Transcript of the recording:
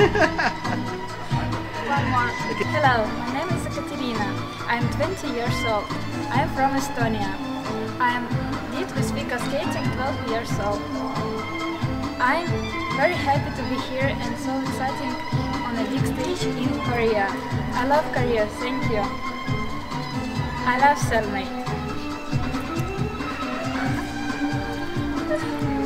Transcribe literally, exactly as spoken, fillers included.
One more. Hello, my name is Ekaterina. I'm twenty years old. I'm from Estonia. I'm did with figure skating twelve years old. I'm very happy to be here and so exciting on a big stage in Korea. I love Korea, thank you. I love cellmate.